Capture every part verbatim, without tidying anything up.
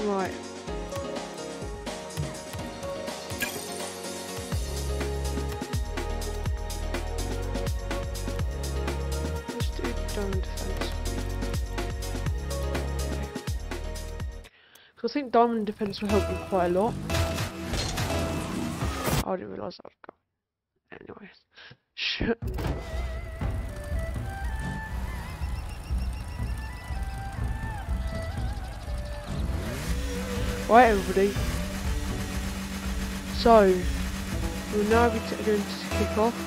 Right. Let's do diamond defense. Because I think diamond defense will help me quite a lot. Oh, I didn't realise that would go. Anyways. Shit. Right, everybody. So, we'll now be going to kick off.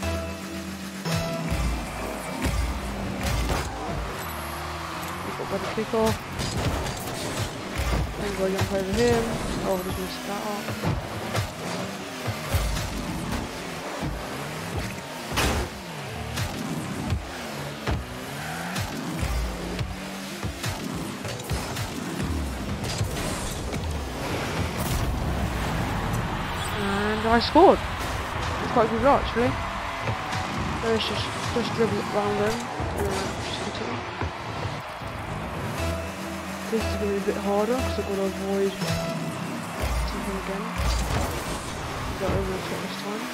We've got better kick off. Then go jump over him. Oh, I just messed that up. I scored. It's quite a good goal actually. Let's just just dribble it around them and then just continue. This is going to be a bit harder because I've got to avoid something again. Got over the top this time.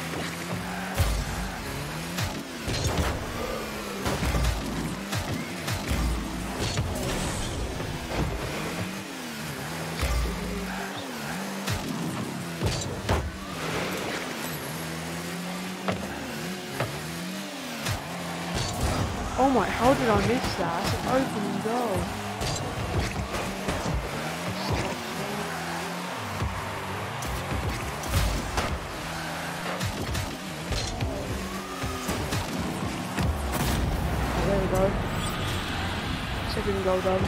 Oh my, how did I miss that? It's an open goal. Oh, there we go. Second goal done.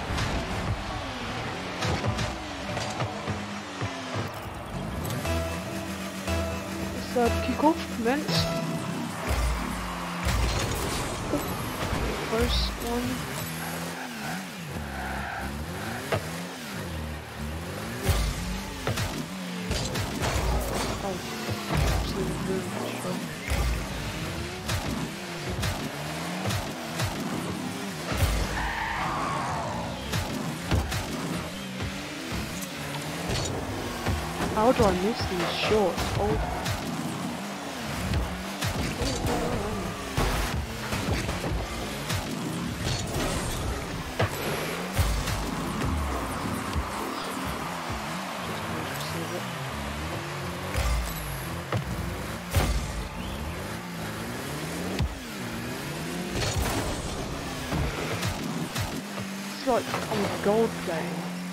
Third kick-off commence. First one. Oh, absolutely brilliant shot. How do I miss these shots? Oh. Like I'm gold playing.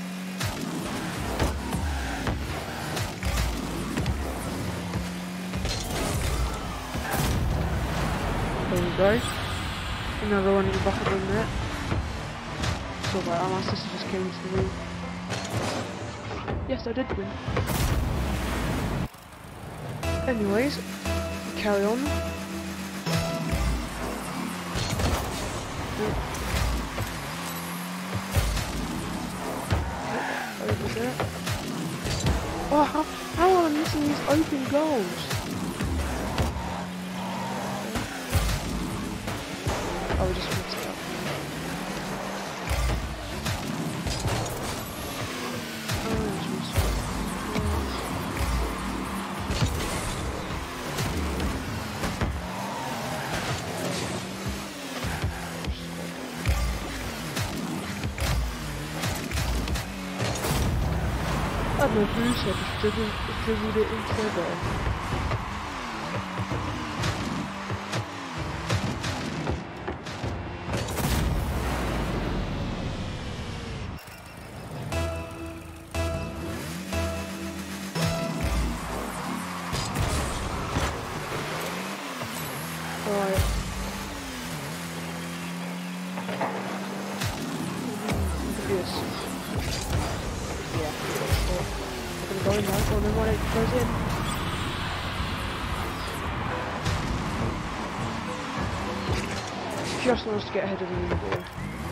There we go. Another one in the back of the net. It's alright, my sister just came to the room. Yes, I did win. Anyways, carry on. Over there. Oh, how, how am I missing these open goals? Oh, we just mixed it up. I had no boost, I just dribbled, dribbled it into their goal. Alright. Look at this. Yeah, I'm gonna go in now, and then when it goes in. Just wants to get ahead of the leaderboard.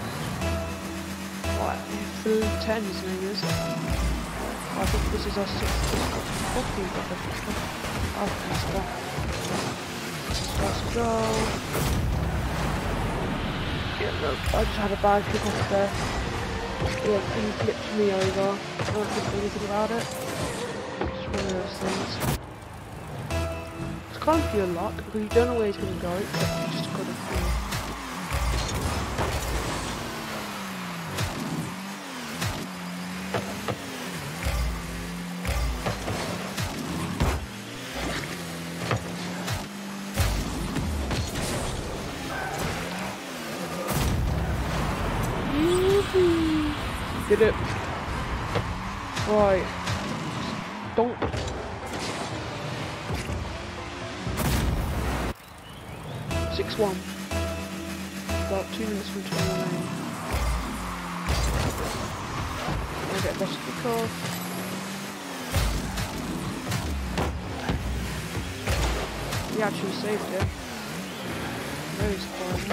Right, blue ten his name is. I think this is our sixth coffee, but I've missed that. This is first goal. Yeah, look, I just had a bad kick off there. Yeah, he flipped me over. I don't think anything about it. It's one of those things. It's kind of pure luck because you don't know where he's going to go, except you just got to feel. Did it. Right. Don't. six one. About two minutes from time remaining. I'll get best of the car. He actually saved it. Very surprising.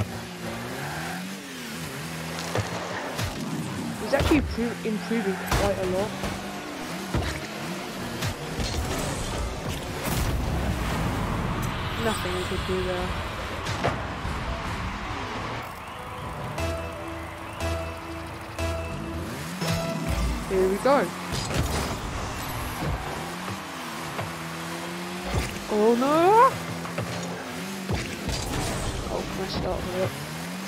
He's actually improving quite a lot. Nothing we could do there. Here we go. Oh no! Oh, messed up with it.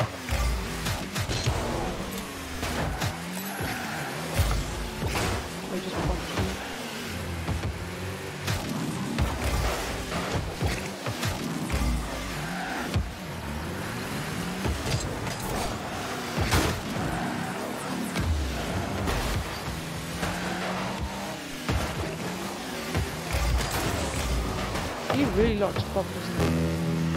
I just bumped him. He really likes to bump, doesn't he?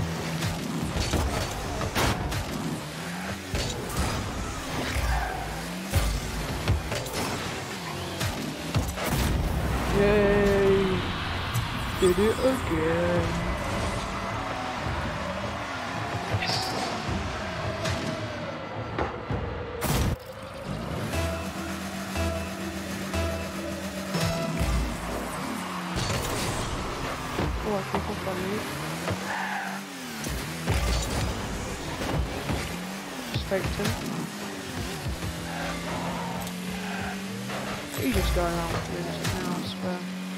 Yay! Did it again. Yes! Oh, I think I've done it. Just faked him. He's just going out with it now, I swear.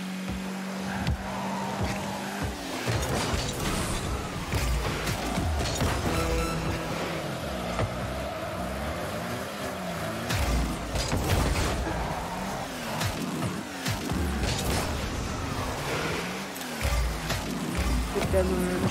Good demo.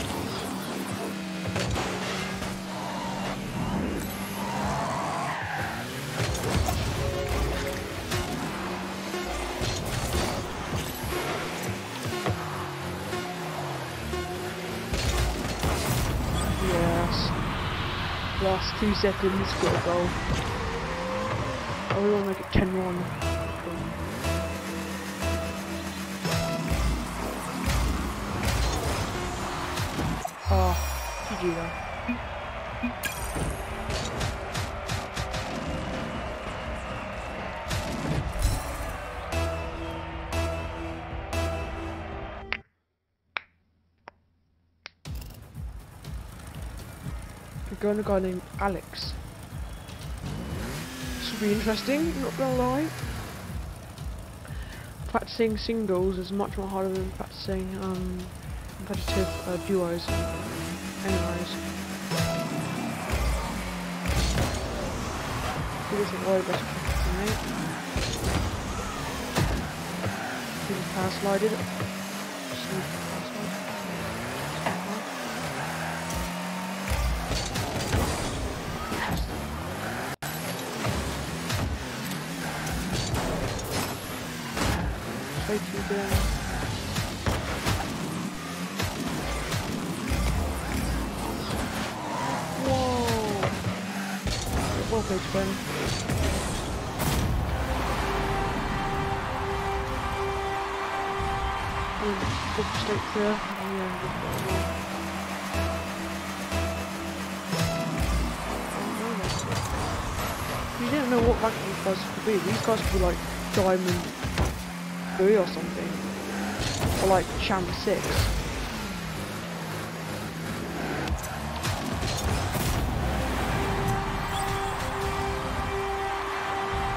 Yes. Last two seconds, got a goal. I really want to make it ten one. Oh, G G though. We're going to a guy named Alex. This will be interesting, not gonna lie. Practicing singles is much more harder than practicing um, competitive uh, duos. Anyways, he doesn't worry about it, mate. He just power slided. Straight through there. Well played, Ben. Good mistake there. Oh, yeah, good ball. You didn't know what rank these guys could be. These guys could be like Diamond three or something. Or like Champ six.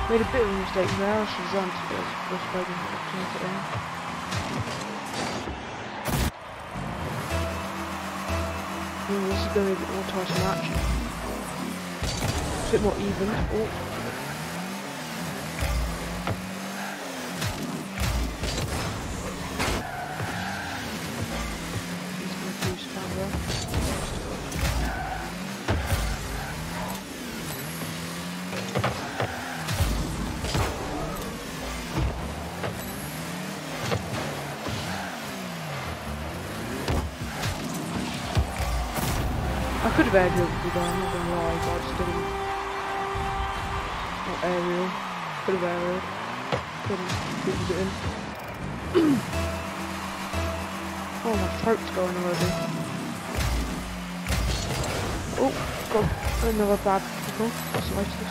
Made a bit of a mistake there. I should have done to this. Just waiting for it to in. Yeah, this is going to be a bit more tight match. A bit more even. Oh. I could have aerial with that, I'm not gonna lie, but I just didn't. Not aerial. Could have aerial. Couldn't squeeze it in. Oh, my throat's going already. Oh, got another bad pickle. Slightest.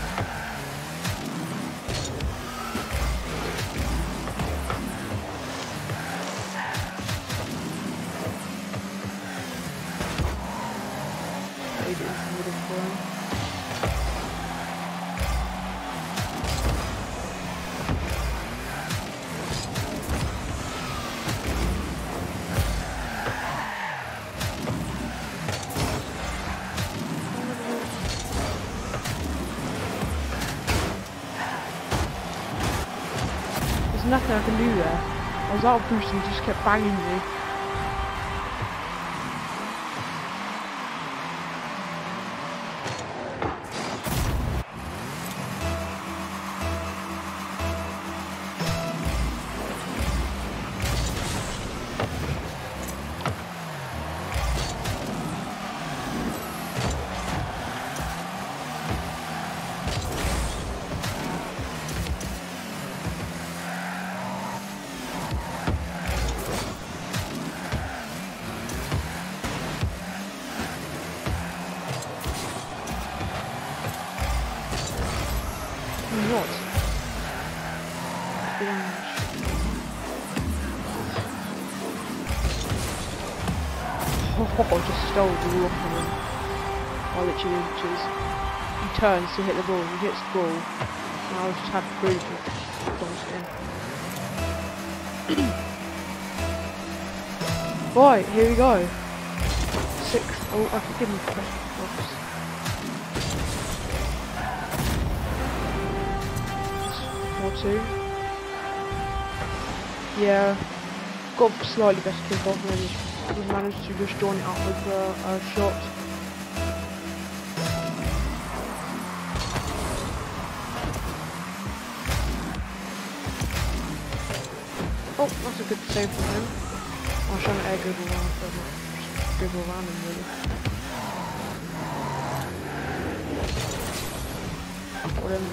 There's nothing I can do there. I was out of boost and he just kept banging me. What? Oh, I just stole the ball from him. By literally inches. He turns to hit the ball, he hits the ball, and I just had to prove it. Right, here we go. Six. Oh, I can give him the question box. Or two. Yeah, got a slightly better kick off and we managed to just join it up with uh, a shot. Oh, that's a good save from him. I was trying to air dribble around, but not just dribble around him really. Got him.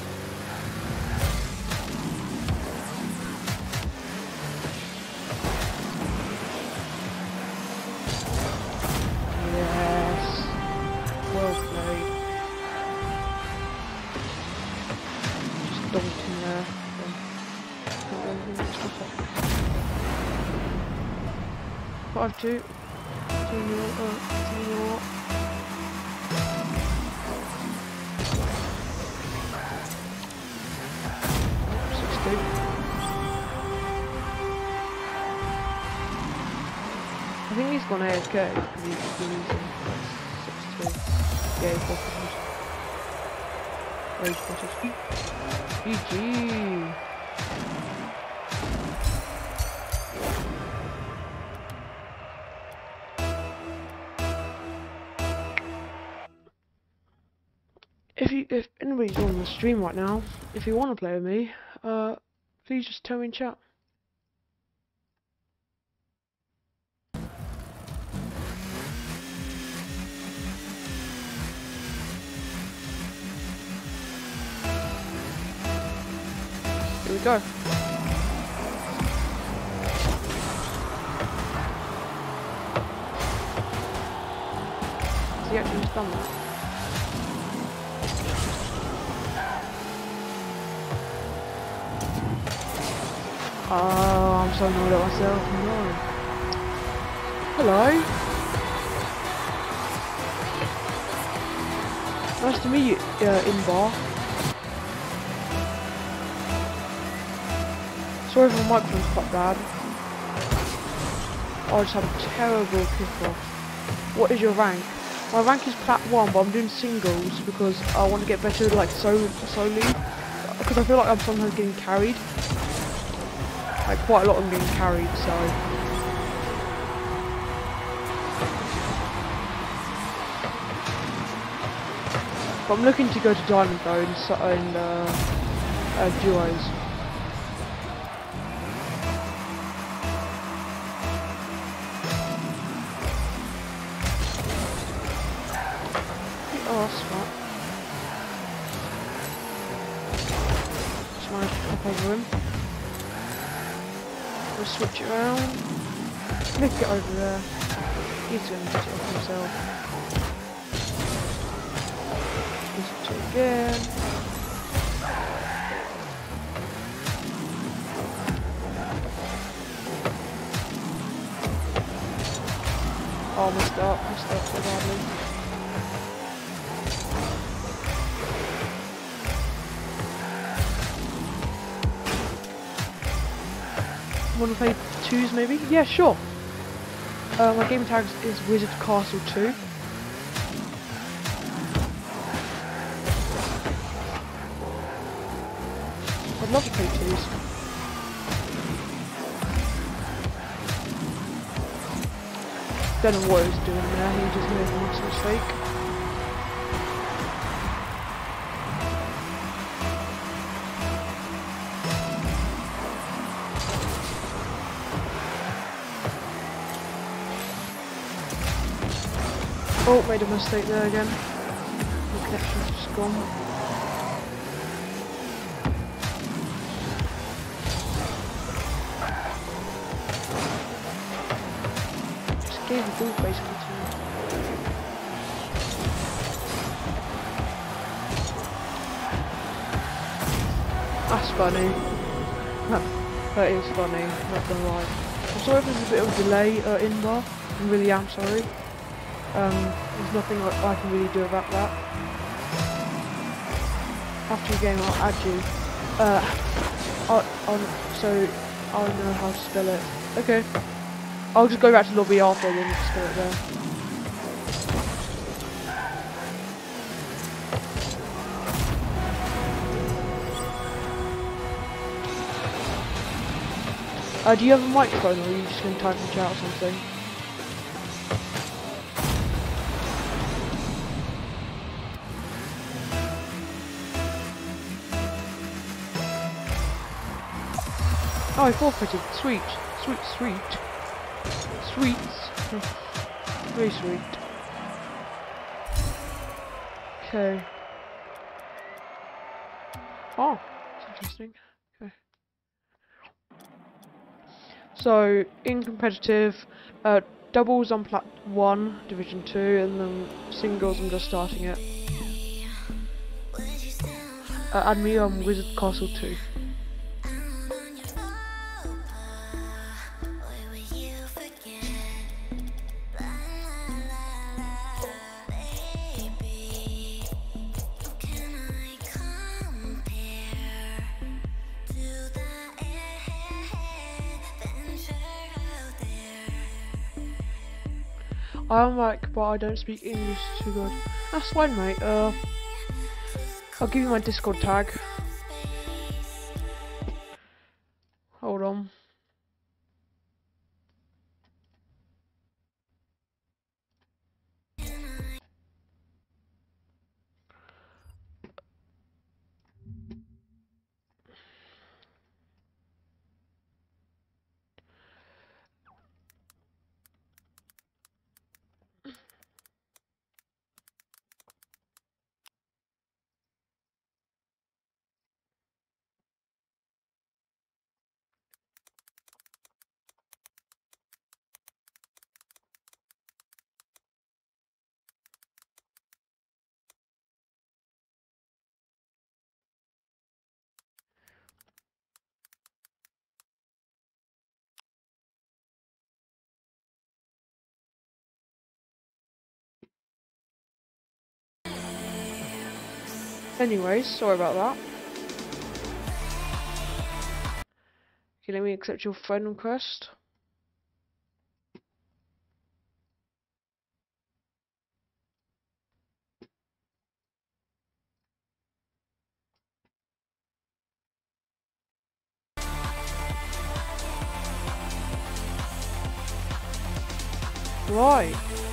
Five two. Two nil. Uh, two nil. Six two. I think he's gone A F K because he's been losing. Six two. Yeah, he's got it. Rage botted. G G. If you, if anybody's on the stream right now, if you want to play with me, uh, please just tell me in chat. Here we go. Has he actually done that? Oh, I'm so annoyed at myself. No. Hello. Nice to meet you, uh, Inbar. Sorry if my microphone's quite bad. I just have a terrible kickoff. What is your rank? My rank is plat one, but I'm doing singles because I want to get better like so solely. Because I feel like I'm sometimes getting carried. Like quite a lot I'm getting carried, so. But I'm looking to go to Diamond though in, in uh, uh, duos. Oh, that's smart. Just managed to pop over him. We'll switch it around. Nick it over there. He's going to get it off himself. Switch it again. Oh, messed up, messed up so badly. Want to play twos maybe? Yeah, sure. Uh, my game tag is Wizard Castle two. I'd love to play twos. Don't know what he was doing there, he just made a massive mistake. Oh, made a mistake there again. The connection's just gone. Just gave the ball basically to me. That's funny. That is funny, not gonna lie. I'm sorry if there's a bit of a delay uh, in bar. I really am sorry. Um, there's nothing I, I can really do about that. After the game, I'll add you. Uh, I'll, I'll, so I'll know how to spell it. Okay. I'll just go back to the lobby after and then spell it there. Uh, do you have a microphone, or are you just going to type in chat or something? Oh, I forfeited. Sweet. Sweet, sweet. Sweets. Very sweet. Okay. Oh, that's interesting. Okay. So, in competitive, uh, doubles on plat one, division two, and then singles I'm just starting it. Uh, add me on Wizard Castle two. I'm like, but I don't speak English too good. That's fine, mate. Uh, I'll give you my Discord tag. Hold on. Anyways, sorry about that. Okay, let me accept your friend request. Right.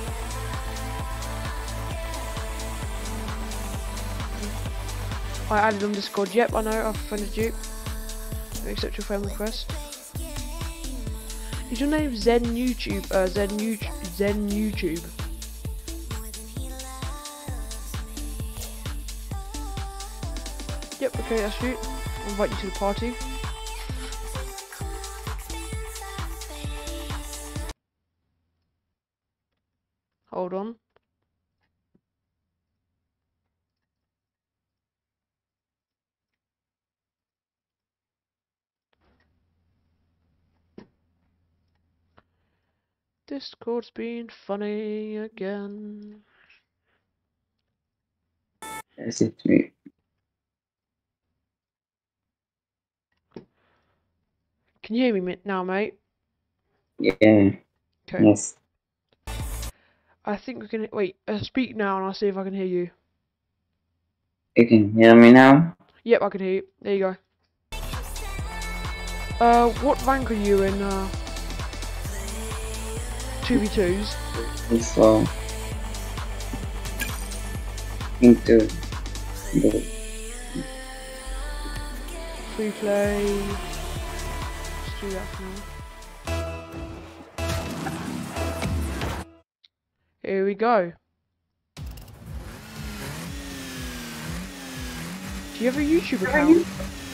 I added on Discord. Yep, I know. I've friended you. Let me accept your friend request. Is your name Zen YouTube? Uh, Zen YouTube. Zen YouTube. Yep. Okay, that's you. I'll invite you to the party. Hold on. Discord's being funny again. Yes, it's me. Can you hear me now, mate? Yeah. Okay. Yes. I think we can. Wait. Uh, speak now, and I'll see if I can hear you. You can hear me now? Yep, I can hear you. There you go. Uh, what rank are you in? Uh, two v twos. So, into the Free play. Let's do that for now. Here we go. Do you have a YouTube account?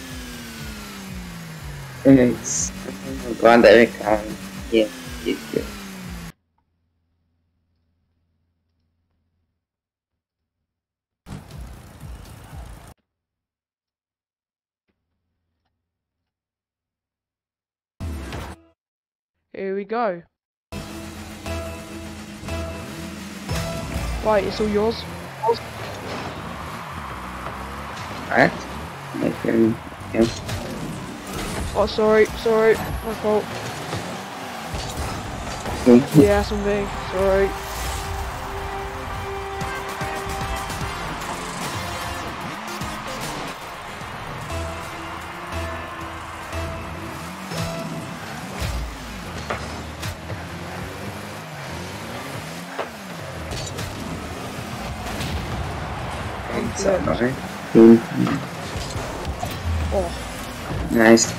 it's one that account. Yeah, it's good. Here we go. Right, it's all yours. Right? I can, yeah. Oh, sorry, sorry, my fault. Okay. Yeah, that's on me. Sorry. It's alright. Cool. Oh, Nice.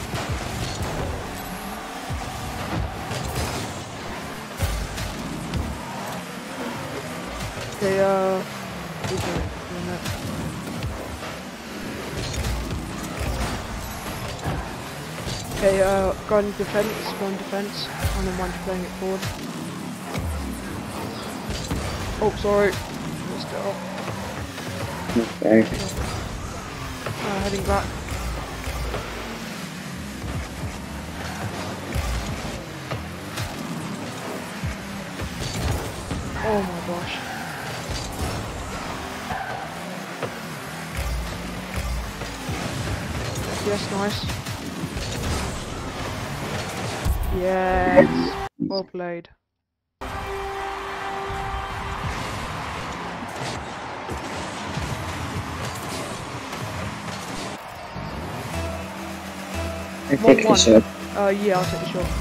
okay, uh... okay, okay, uh, go on defense, go on defense, and then one's playing it forward. Oh, sorry. Missed it off. Okay. Uh, heading back. Oh my gosh. Yes, nice. Yes. Well played. I One, take a one. shot. Uh, yeah, I'll take the shot.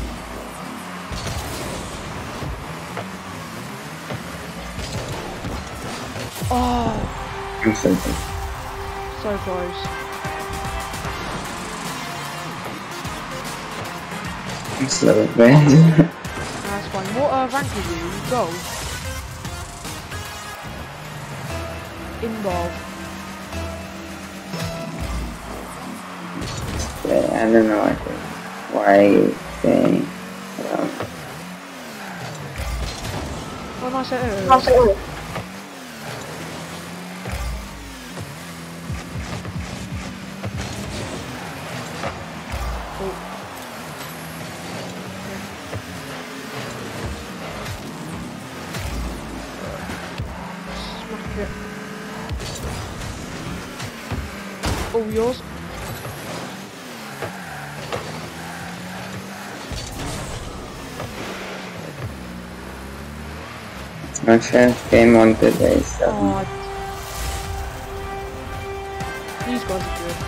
Oh, I'm so good. so close. I'm slow at bed. That's fine. What uh, rank are you? You gold? Involved. Yeah, I don't know what to, why they um, Oh, nice hit. Smack it. All yours. My first game on today, so. Oh, these guys are good.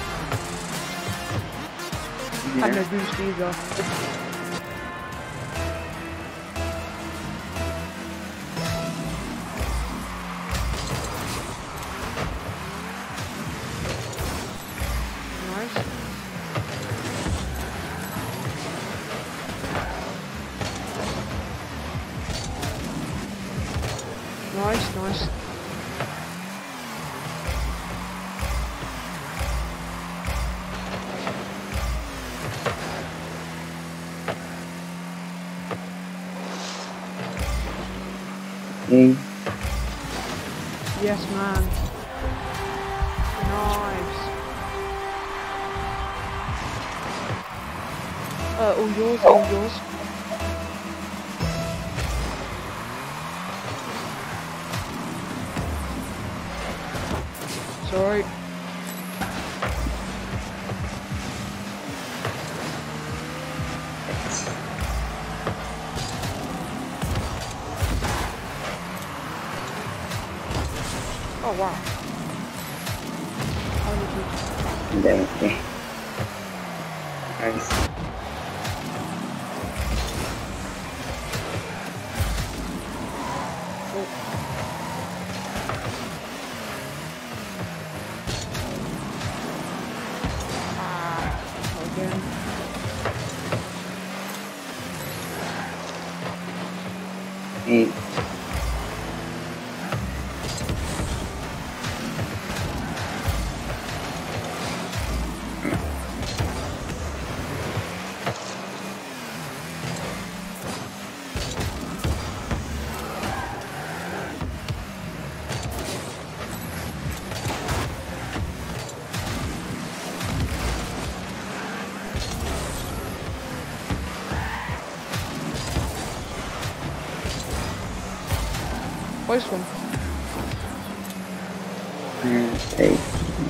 Yeah. And no boost either. Nice. Nice, nice. Mm. Yes, man. Nice. Uh, all yours, all yours. Sorry. Oh wow. How did you? Then, okay. Nice. Oh. Ah. Again. Eight. Close one. Uh, eight.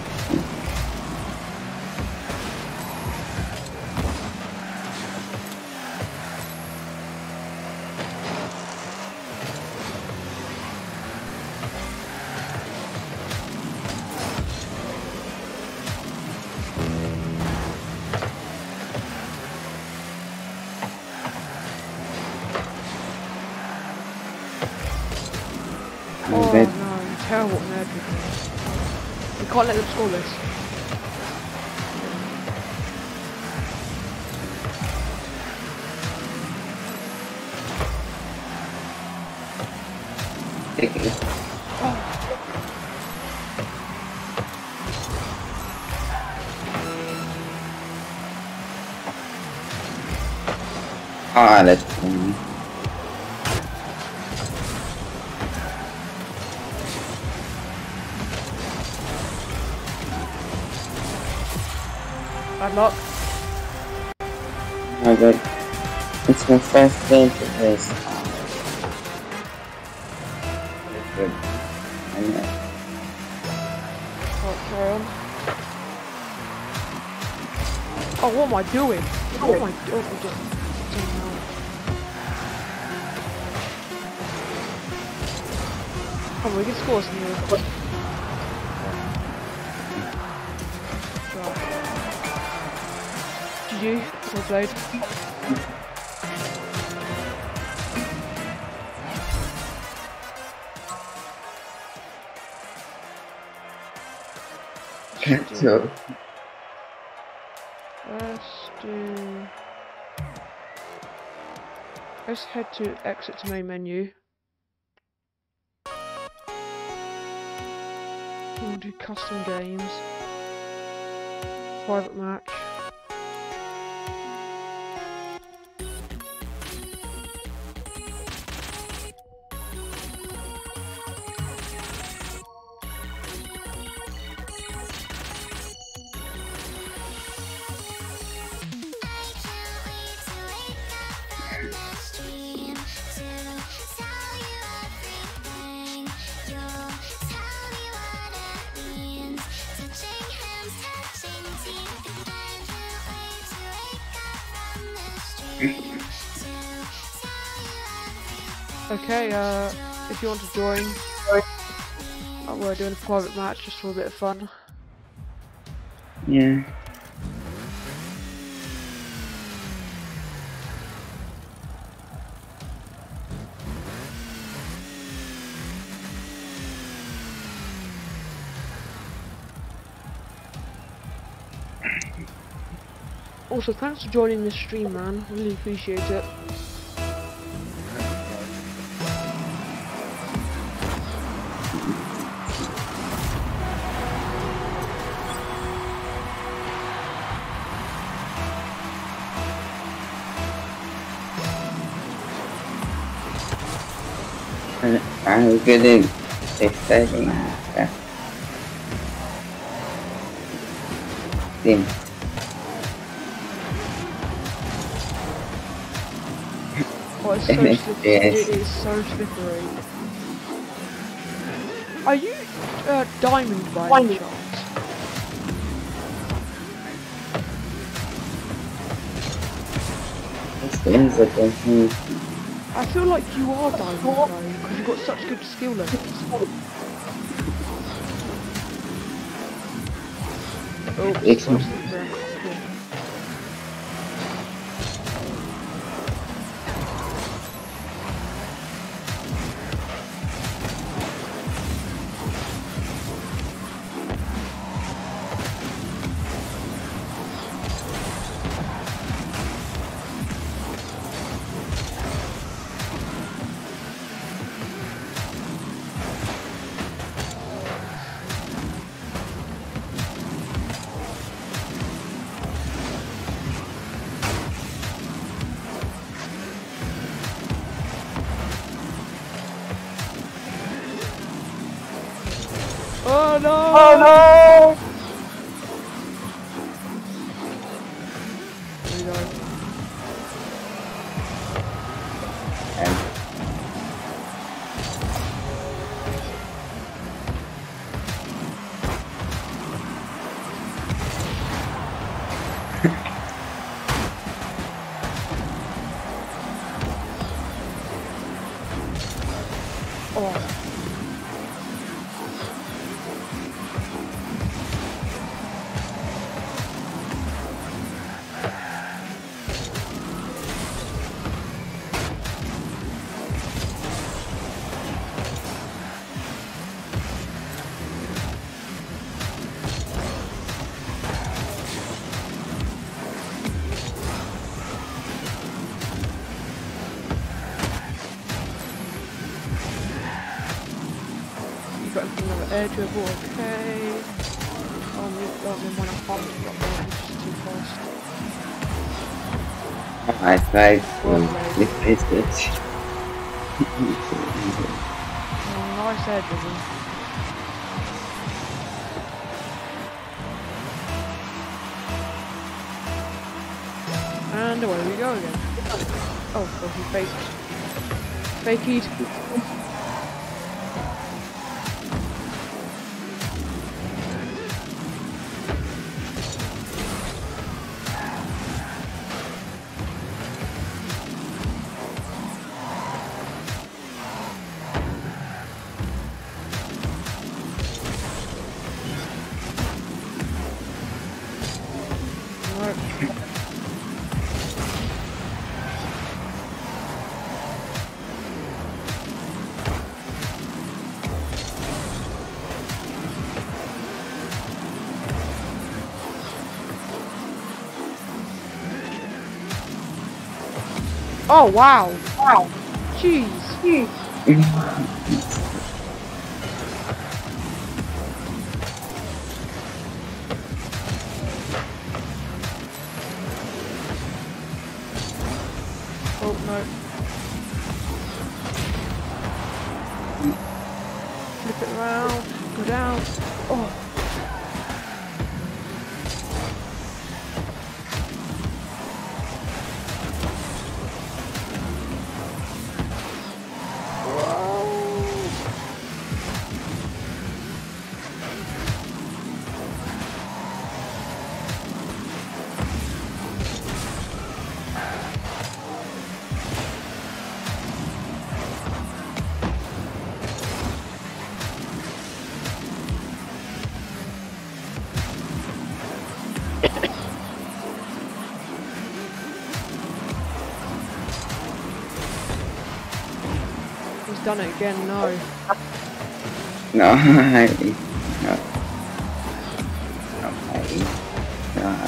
Oh Red. no, terrible at everything. We can't let them score this. Ah, that's funny. Bad luck. Oh, but it's my first game for this. Good. I know. Right, carry on. Oh, what am I doing? What am I doing? I'm just... Come on, we can score some here. Right. G G, well played. So, Let's do... Let's head to exit to main menu. We'll do custom games. Private match. Okay, uh, if you want to join. Uh, we're doing a private match just for a bit of fun. Yeah. Also, thanks for joining this stream, man. Really appreciate it. I'm getting exciting. Yeah. Team. Oh, it's so slippery. Yes. It is so slippery. Are you uh, diamond by any chance? Things that don't move. I feel like you are diamond though, because you've got such good skill levels. Oh, It's so not. slippery. Cool. Oh no! Oh no! There we go. And Oh. You got another air dribble, okay. Oh, I'm going when I'm pumped up there, it's just too fast. I tried Well to played. replace it. Oh, nice air dribble. And away we go again. Oh, oh he faked. Faked. Oh wow! Wow! Jeez! Jeez! Oh no! Flip it around, go down. Oh! done it again, no. No, no. Okay. No.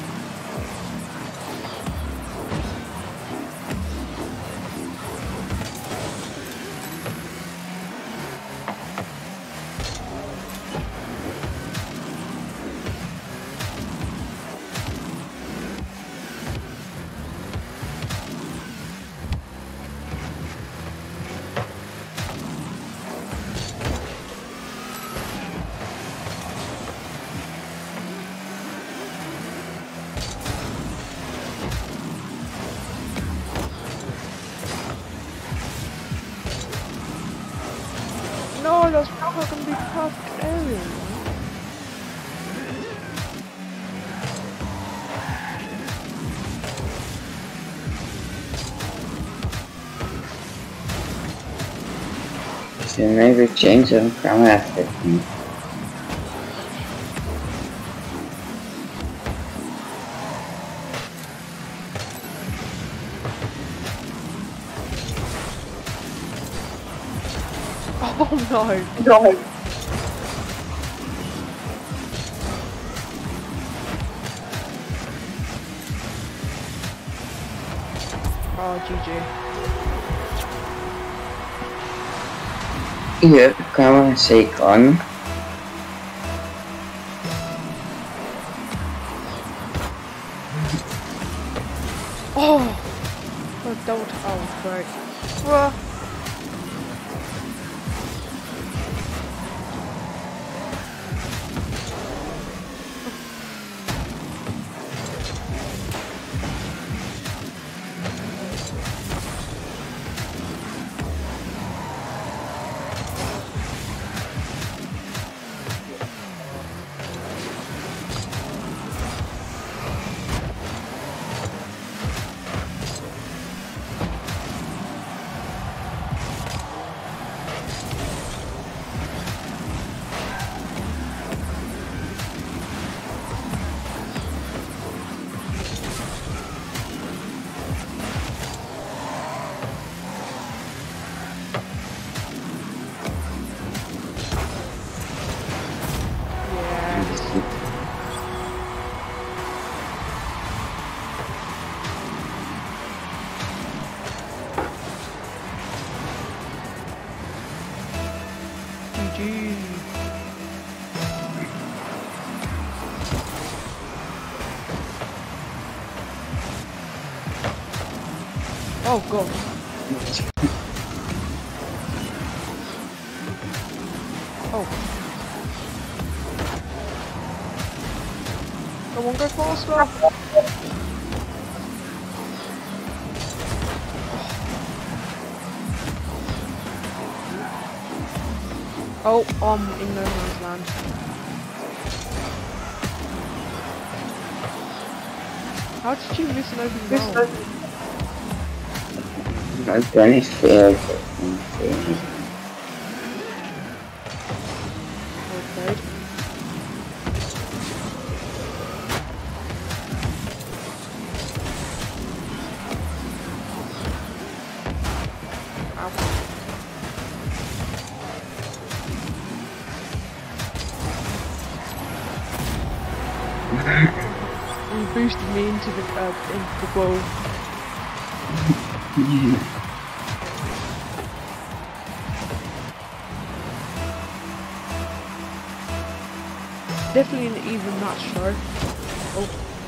No, that's not going to be perfect area. So maybe change some camera setting. Oh no. No. Oh, G G. Here, camera shake on. Oh! Oh, double t- oh, great. Well, G G. Oh god. Oh. Come on, go faster. Oh, I'm in no man's land. How did you miss an open goal? I've done it failed. Okay. You boosted me into the uh, into the ball. Definitely an even match though. Oh.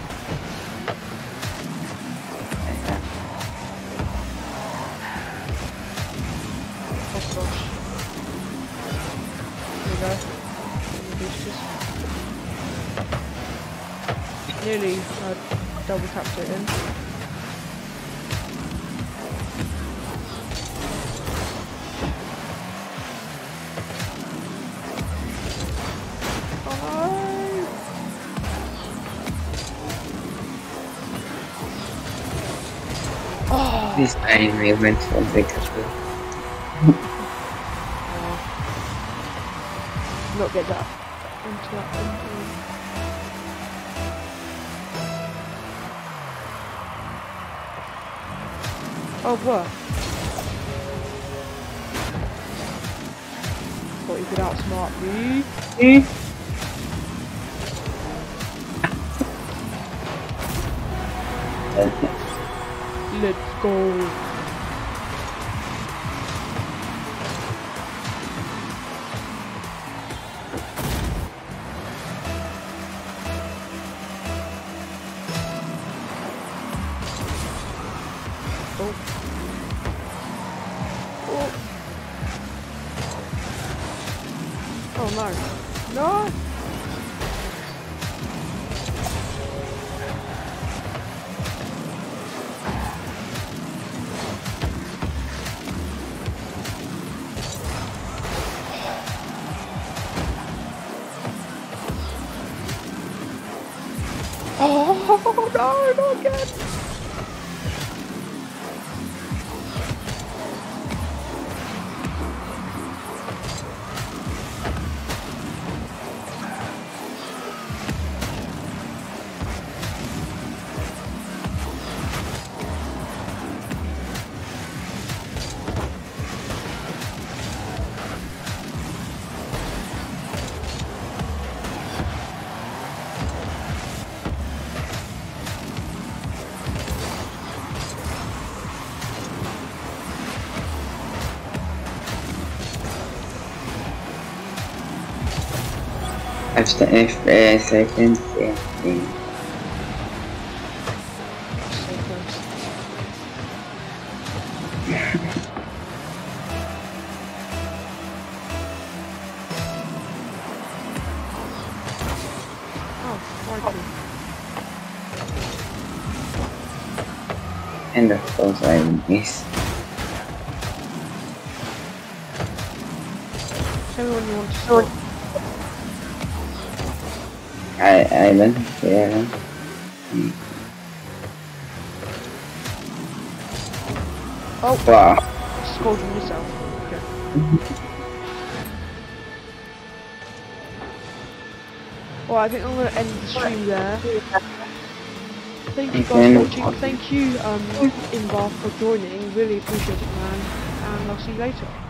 Oh gosh. Here we go. Boosters. Nearly uh, double tapped it in. Oh, This time I went for big as well. not get that into that into Oh, what? could outsmart me. Let's go. Oh. Oh. Oh no. No! Oh no, not again! After F uh, second thing. So close. Oh, crikey. And of course I miss. Tell me when you want to start. I island here. Mm. Oh, Wow. scolded myself. Okay. Well, I think I'm going to end the stream there. Thank you guys for watching. Thank you, um, Invar, for joining. Really appreciate it, man. And I'll see you later.